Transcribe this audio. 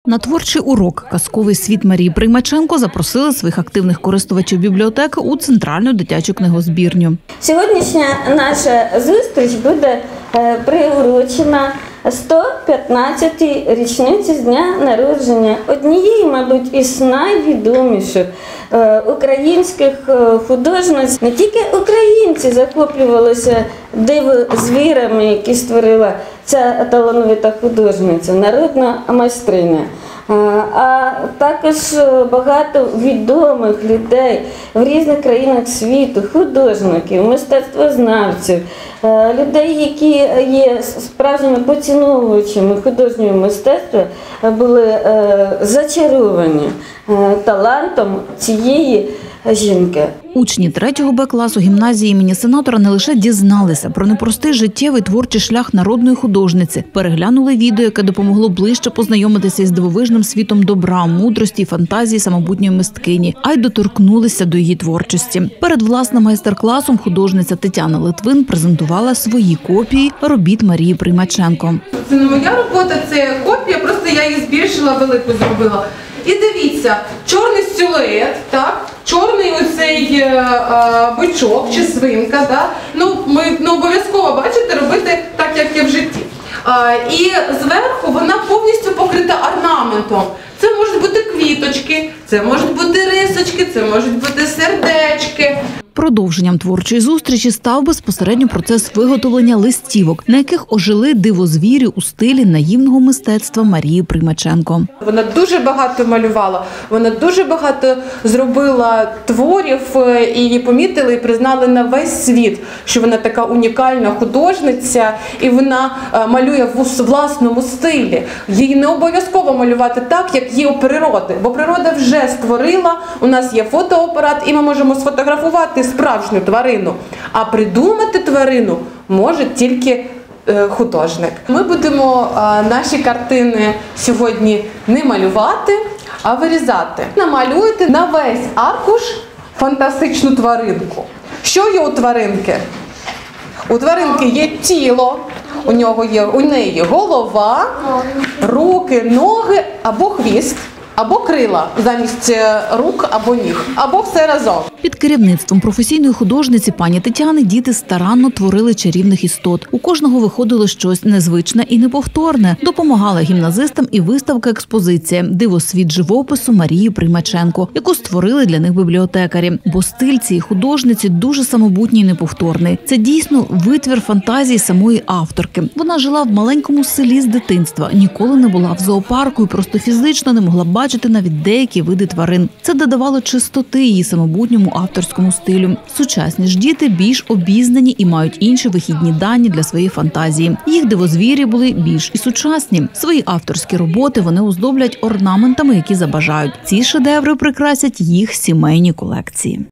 На творчий урок «Казковий світ» Марії Приймаченко запросили своїх активних користувачів бібліотеки у Центральну дитячу книгозбірню. Сьогоднішня наша зустріч буде приурочена 115-й річниці з дня народження однієї, мабуть, із найвідоміших українських художниць. Не тільки українці захоплювалися дивозвірами, які створила ця талановита художниця, народна майстриня, а також багато відомих людей в різних країнах світу, художників, мистецтвознавців, людей, які є справжніми поціновувачами художнього мистецтва, були зачаровані талантом цієї жінки. Учні 3-го Б-класу гімназії імені Сенатора не лише дізналися про непростий життєвий творчий шлях народної художниці, переглянули відео, яке допомогло ближче познайомитися із дивовижним світом добра, мудрості і фантазії самобутньої мисткині, а й доторкнулися до її творчості. Перед власним майстер-класом художниця Тетяна Литвин презентувала свої копії робіт Марії Приймаченко. Це не моя робота, це копія, просто я її збільшила, велику зробила. І дивіться, чорний силует, так? Чорний оцей бичок чи свинка, да? Ми обов'язково, бачите, робити так, як є в житті. І зверху вона повністю покрита орнаментом. Це можуть бути квіточки, це можуть бути рисочки, це можуть бути сердечки. Продовженням творчої зустрічі став безпосередньо процес виготовлення листівок, на яких ожили дивозвірі у стилі наївного мистецтва Марії Приймаченко. Вона дуже багато малювала, вона дуже багато зробила творів, і її помітили і признали на весь світ, що вона така унікальна художниця, і вона малює в власному стилі. Їй не обов'язково малювати так, як є у природи, бо природа вже створила, у нас є фотоапарат, і ми можемо сфотографувати справжню тварину, а придумати тварину може тільки художник. Ми будемо наші картини сьогодні не малювати, а вирізати. Намалюєте на весь аркуш фантастичну тваринку. Що є у тваринки? У тваринки є тіло, у неї голова, руки, ноги або хвіст, або крила замість рук або ніг, або все разом. Під керівництвом професійної художниці пані Тетяни діти старанно творили чарівних істот. У кожного виходило щось незвичне і неповторне. Допомагала гімназистам і виставка-експозиція «Дивосвіт живопису» Марії Приймаченко, яку створили для них бібліотекарі. Бо стиль цієї художниці дуже самобутній і неповторний. Це дійсно витвір фантазії самої авторки. Вона жила в маленькому селі з дитинства, ніколи не була в зоопарку і просто фізично не могла бачити навіть деякі види тварин. Це додавало чистоти її самобутньому авторському стилю. Сучасні ж діти більш обізнані і мають інші вихідні дані для своєї фантазії. Їх дивозвірі були більш і сучасні. Свої авторські роботи вони оздоблять орнаментами, які забажають. Ці шедеври прикрасять їх сімейні колекції.